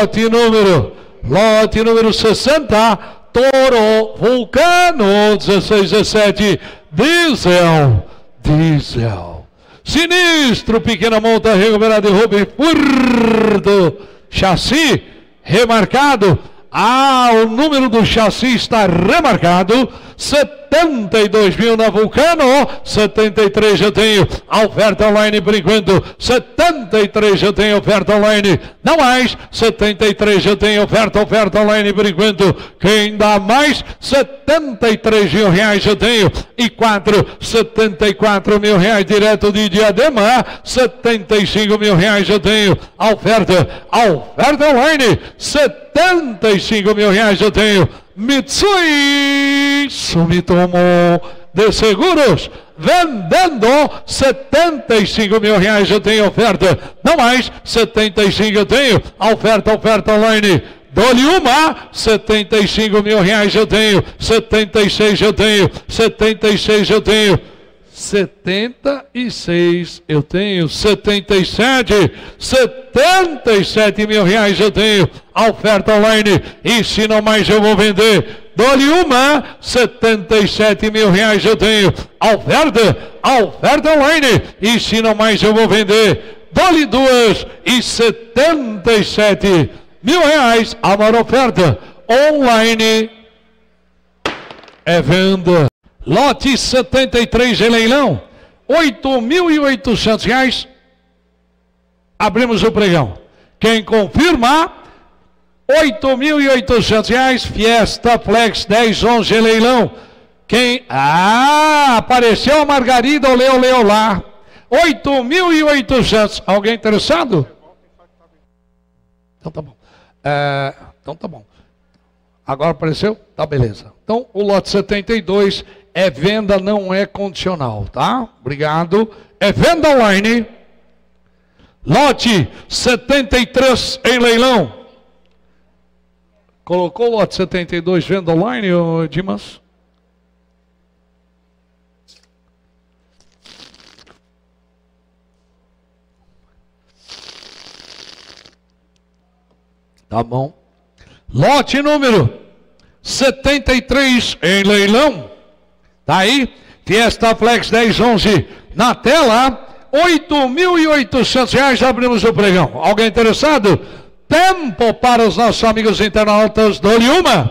lote número 60, Toro Vulcano 1617, diesel. Sinistro, pequena monta recuperada de roubo furto, chassi remarcado. O número do chassi está remarcado. 72 mil na Vulcano, 73 eu tenho, a oferta online por enquanto, 73 eu tenho, oferta online, não mais, 73 eu tenho, oferta online por enquanto, quem dá mais, 73 mil reais eu tenho, e 74 mil reais direto de Diadema, 75 mil reais eu tenho, a oferta online, 75 mil reais eu tenho, Mitsui Sumitomo de Seguros, vendendo 75 mil reais eu tenho oferta, não mais, 75 eu tenho, a oferta online, dou-lhe uma, 75 mil reais eu tenho, 76 eu tenho, 76 eu tenho, 76 eu tenho, 77 mil reais eu tenho, a oferta online, e se não mais eu vou vender, dou-lhe uma, 77 mil reais eu tenho, a oferta online, e se não mais eu vou vender, dou-lhe duas, e 77 mil reais, a maior oferta online é venda. Lote 73 em leilão, R$8.800. Abrimos o pregão. Quem confirma, R$8.800. Fiesta Flex 1011 em leilão. Quem... apareceu a Margarida, oleu lá. 8.800. Alguém interessado? Então tá bom. Então tá bom. Agora apareceu? Tá, beleza. Então o lote 72 é venda, não é condicional, tá? Obrigado. É venda online. Lote 73 em leilão. Colocou o lote 72 venda online, Dimas? Tá bom. Lote número 73 em leilão. Tá aí? Fiesta Flex 1011 na tela. R$8.800. Abrimos o pregão. Alguém interessado? Tempo para os nossos amigos internautas. Dou-lhe uma.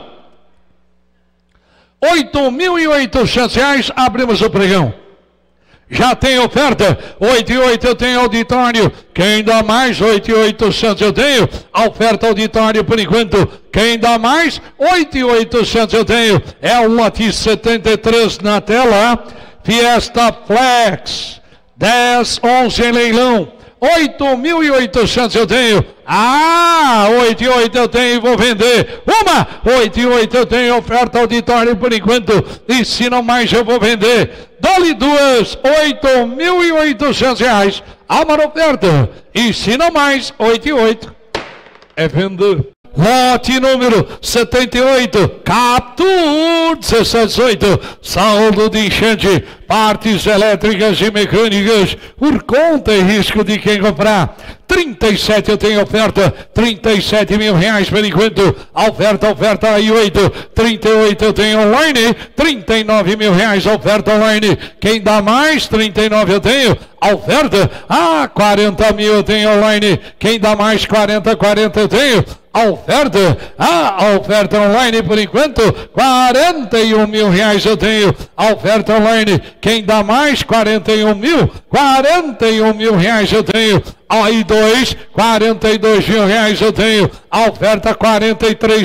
R$8.800. Abrimos o pregão. Já tem oferta, 8,8 eu tenho auditório, quem dá mais, 8.800 eu tenho, a oferta auditório por enquanto, quem dá mais, 8.800 eu tenho, é o lote 73 na tela, Fiesta Flex, 1011 em leilão, 8.800 eu tenho, 8,8 eu tenho e vou vender, 8,8 eu tenho, oferta auditório por enquanto, e se não mais eu vou vender, dou-lhe duas, R$8.800, há uma oferta, e se não mais, 8,8 é vender. Lote número 78, Captur 1718, saldo de enchente, partes elétricas e mecânicas, por conta e risco de quem comprar. 37 eu tenho oferta, 37 mil reais por enquanto, a oferta aí 8, 38 eu tenho online, 39 mil reais a oferta online, quem dá mais, 39 eu tenho, a oferta, 40 mil eu tenho online, quem dá mais, 40 eu tenho, a oferta online por enquanto, 41 mil reais eu tenho, a oferta online, quem dá mais, 41 mil reais eu tenho, aí 42 mil reais eu tenho, a oferta 43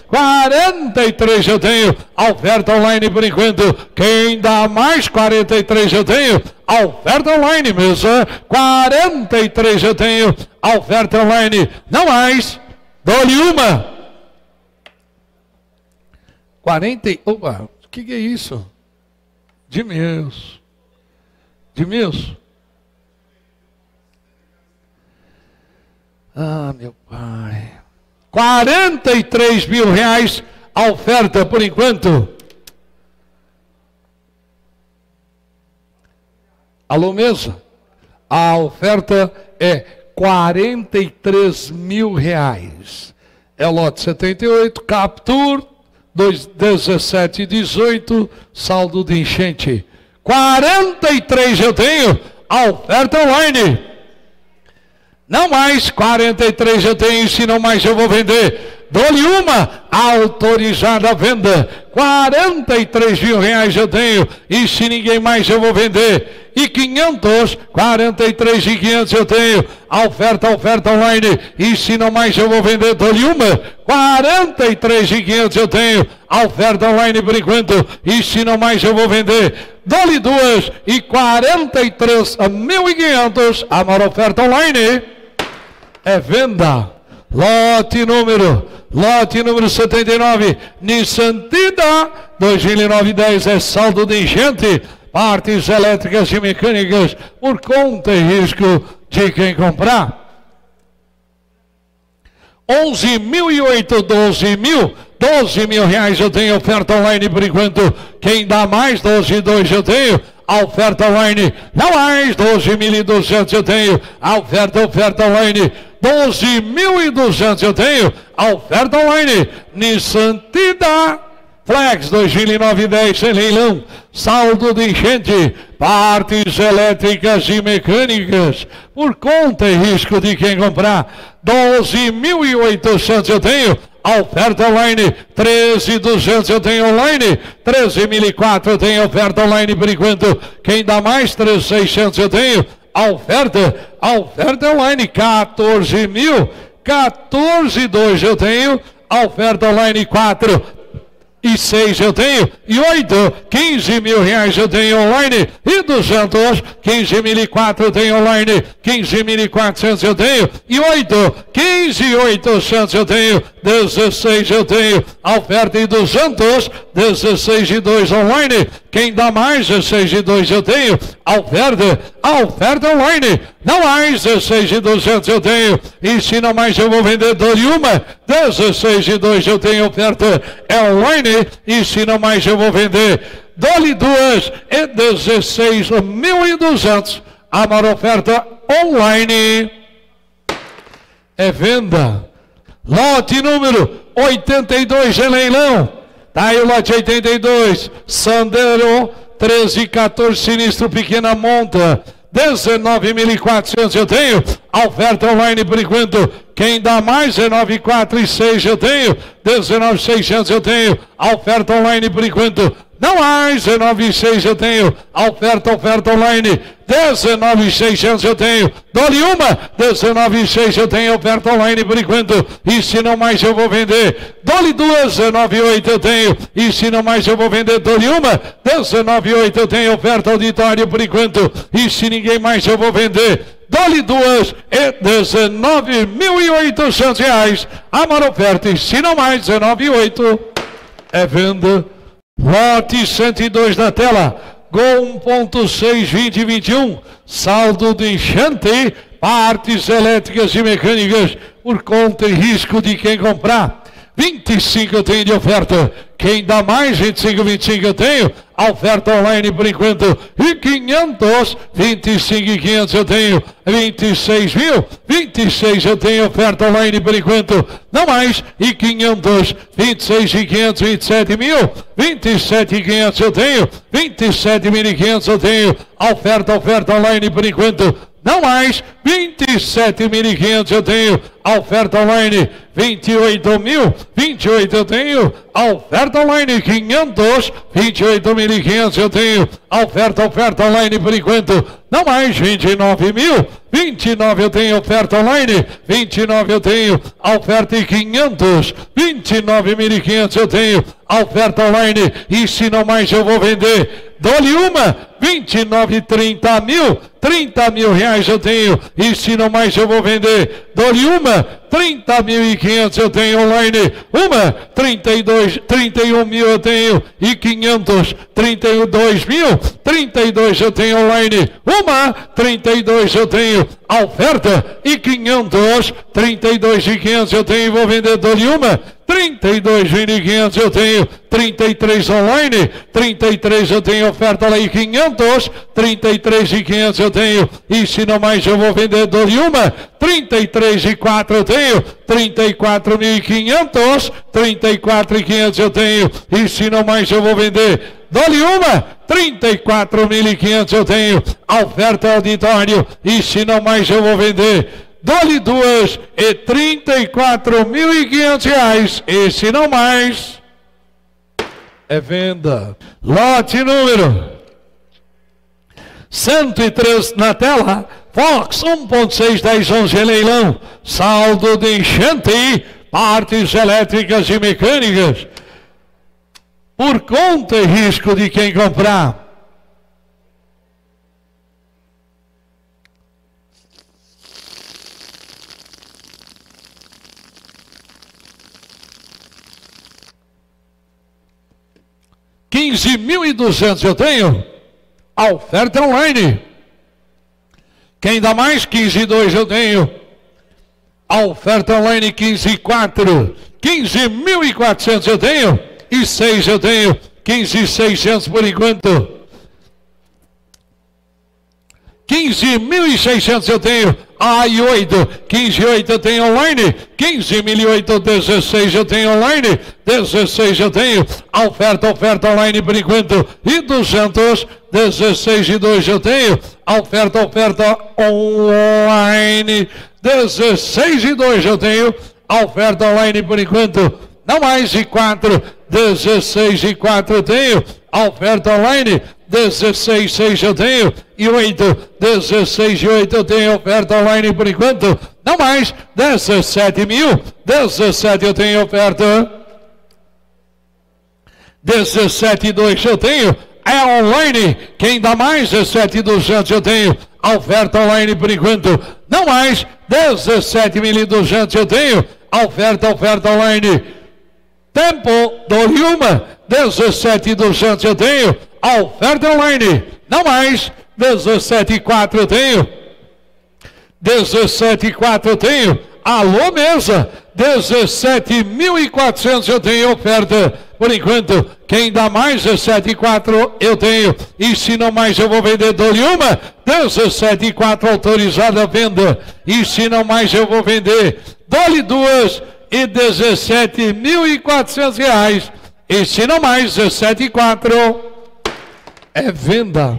eu tenho, a oferta online por enquanto, quem dá mais, 43 eu tenho, a oferta online mesmo, 43 eu tenho, a oferta online, não mais, dou-lhe uma. 40, opa, o que é isso? De meus. Meu pai. 43 mil reais a oferta por enquanto. Alô, mesa? A oferta é 43 mil reais. é o lote 78, Captur, 17 e 18, saldo de enchente. 43 eu tenho, a oferta online. Não mais, 43 eu tenho, se não mais eu vou vender. Dou-lhe uma, autorizada a venda. 43 mil reais eu tenho, e se ninguém mais eu vou vender. E 500, 43 e 500 eu tenho, a oferta online, e se não mais eu vou vender. Dou-lhe uma, 43 e 500 eu tenho, a oferta online por enquanto, e se não mais eu vou vender. Dou-lhe duas, e 43 a 1.500, a maior oferta online. É venda. Lote número 79, Nissan Tida, 2009-10, é saldo de enchente, partes elétricas e mecânicas, por conta e risco de quem comprar. 11.008, 12 mil reais eu tenho, oferta online por enquanto. Quem dá mais, 12.200 eu tenho, a oferta online. Não mais, 12.200 eu tenho, a oferta online. 12.200 eu tenho, a oferta online. Nissan Tida Flex 2009-10 sem leilão, saldo de enchente, partes elétricas e mecânicas, por conta e risco de quem comprar. 12.800 eu tenho, a oferta online. 13.200 eu tenho online, 13.004 eu tenho, oferta online por enquanto. Quem dá mais, 13.600 eu tenho, a oferta online. 14.014.2 eu tenho, a oferta online. 4 e 6 eu tenho, e 8, 15 mil reais eu tenho online, e 200, 15.004 eu tenho online, 15.400 eu tenho, e 8, 15.800 eu tenho, 16 eu tenho, a oferta e 200, 16 e 2 online. Quem dá mais, 16 e 2 eu tenho, a oferta online. Não mais, 16 e 200 eu tenho, e se não mais eu vou vender. Dou-lhe uma, 16 e 2 eu tenho, oferta é online, e se não mais eu vou vender. Dou-lhe duas, e 16.200, a maior oferta online. É venda. Lote número 82 em leilão. Tá aí o lote 82, Sandero 1314, sinistro pequena monta, 19.400 eu tenho, a oferta online por enquanto. Quem dá mais, 19.4 e 6 eu tenho, 19.600 eu tenho, a oferta online por enquanto. Não mais, 19.600 eu tenho, a oferta online. 19.600 eu tenho, dou-lhe uma, 19.600 eu tenho, oferta online por enquanto, e se não mais eu vou vender. Dou-lhe duas, 19.800 eu tenho, e se não mais eu vou vender. Dou-lhe uma, 19.800 eu tenho, oferta auditório por enquanto, e se ninguém mais eu vou vender. Dou-lhe duas, e 19.800 reais, a maior oferta, e se não mais, 19.800, é venda. Lote 102 na tela, Gol 1.6 2021, saldo de enchente, partes elétricas e mecânicas, por conta e risco de quem comprar. 25 eu tenho de oferta. Quem dá mais, 25 eu tenho, a oferta online por enquanto. E 500, 25 e 500 eu tenho, 26 mil, 26 eu tenho, oferta online por enquanto. Não mais, e 500, 26 e 500, 27 mil, 27 e 500 eu tenho, 27.500 eu tenho, a oferta online por enquanto. Não mais, 27.500 eu tenho, a oferta online. 28 mil, 28 eu tenho, a oferta online. 500, 28.500 eu tenho, a oferta online por enquanto. Não mais, 29 mil, 29 eu tenho, oferta online. 29 eu tenho, a oferta. E 500, 29.500 eu tenho, a oferta online, e se não mais eu vou vender. Dou-lhe uma, 29, 30 mil reais eu tenho, e se não mais eu vou vender. Dou-lhe uma, 30.500 eu tenho online, uma, 31 mil eu tenho, e 500, 32 mil, 32 eu tenho online, uma, 32 eu tenho, a oferta, e 500, 32 e 500 eu tenho, vou vender. Dou-lhe uma, 32.500 eu tenho, 33 online, 33 eu tenho, oferta lá. E 500, 33 e 500 eu tenho, e se não mais eu vou vender. Dou-lhe uma, 33 e 4 eu tenho, tenho, 34.500, 34.500 eu tenho, e se não mais eu vou vender. Dole uma, 34.500 eu tenho, a oferta auditório, e se não mais eu vou vender. Dole duas e 34.500 reais, e se não mais, é venda. Lote número 103 na tela, Fox 1.6, 10, 11 leilão, saldo de enchente, partes elétricas e mecânicas, por conta e risco de quem comprar. R$15.200 eu tenho, a oferta online. Quem dá mais? 15.200 eu tenho, a oferta online 15.400, 15.400 eu tenho, e 6 eu tenho, 15.600 por enquanto. 15.600 eu tenho, e 8, 15.800 eu tenho online, 15.800, 16 eu tenho online, 16 eu tenho, a oferta online por enquanto, e 200, 16 e 2 eu tenho, a oferta online, 16 e 2 eu tenho, a oferta online por enquanto, não mais, e 4, 16 e 4 eu tenho, a oferta online, 16, 6 eu tenho, e 8, 16 e 8 eu tenho, oferta online por enquanto, não mais, 17.000, 17 eu tenho oferta, 17 e 2 eu tenho, é online, quem dá mais, 17.200 eu tenho, a oferta online por enquanto, não mais, 17.200 eu tenho, a oferta online, tempo, dou-lhe uma, 17.200 eu tenho, a oferta online, não mais, 17.4 eu tenho, 17.4 eu tenho, alô mesa, 17.400 eu tenho oferta, por enquanto, quem dá mais, 17.4 eu tenho, e se não mais eu vou vender, dou-lhe uma, 17.4 autorizada a venda, e se não mais eu vou vender, dou-lhe duas, e 17.400 reais, e se não mais, 17.4 é venda.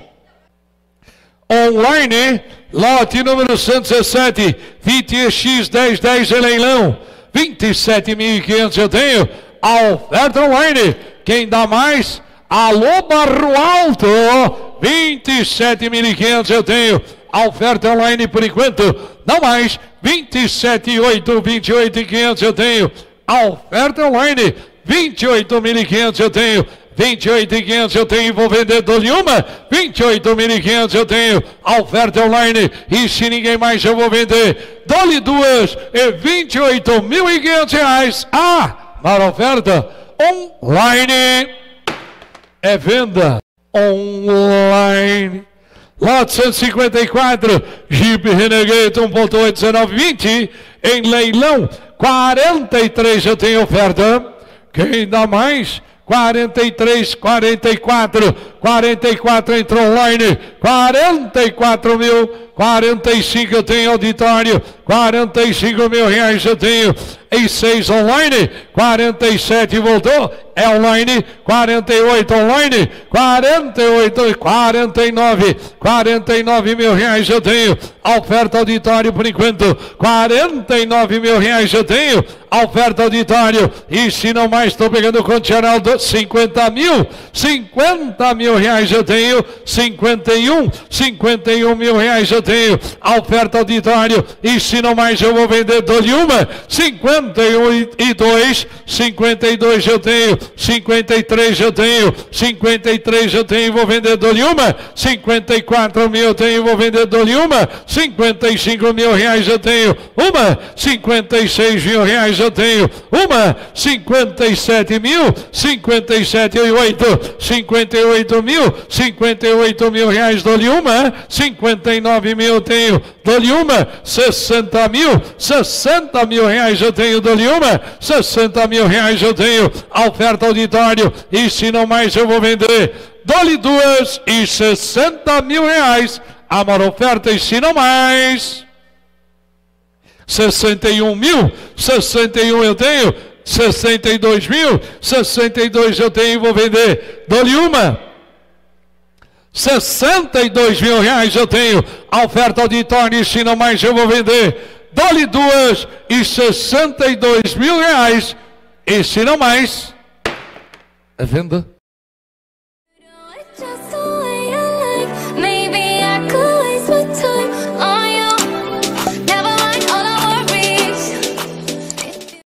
Online, lote número 117, 20X 1010 em leilão, 27.500 eu tenho, a oferta online, quem dá mais? Alô Barro Alto, 27.500 eu tenho, a oferta online por enquanto, não mais, 27.800, 28.500 eu tenho, a oferta online, 28.500 eu tenho, 28.500 eu tenho, vou vender, dou-lhe uma, 28.500 eu tenho, a oferta online, e se ninguém mais eu vou vender, dou-lhe duas, e 28.500 reais, na oferta, online, é venda, online, lote 154, Jeep Renegade 1.8, 1920, em leilão, 43 eu tenho oferta, quem dá mais? 43, 44, 44 entrou online, 44 mil, 45 eu tenho auditório, 45 mil reais eu tenho, em 6 online, 47 voltou, é online, 48 online, 48, 49 mil reais eu tenho, a oferta auditório por enquanto, 49 mil reais eu tenho, a oferta auditório, e se não mais estou pegando o condicional, 50 mil reais eu tenho, 51 mil reais eu tenho, a oferta auditório, e se não mais eu vou vender, dou-lhe uma, 52 eu tenho, 53 eu tenho, 53 eu tenho, vou vender, dou-lhe uma, 54 mil eu tenho, vou vender, dou-lhe uma, 55 mil reais eu tenho, uma, 56 mil reais eu tenho, uma, 57 mil, 57 e 8, 58 mil reais, dou-lhe uma, 59 mil eu tenho, dou-lhe uma, 60 mil reais eu tenho, dou-lhe uma, 60 mil reais eu tenho, a oferta auditório, e se não mais eu vou vender, dou-lhe duas, e 60 mil reais, a maior oferta, e se não mais, 61 mil, 61 eu tenho, 62 mil, 62 eu tenho e vou vender. Dou-lhe uma. 62 mil reais eu tenho. A oferta auditória e se não mais eu vou vender. Dou-lhe duas e 62 mil reais. E se não mais, a venda.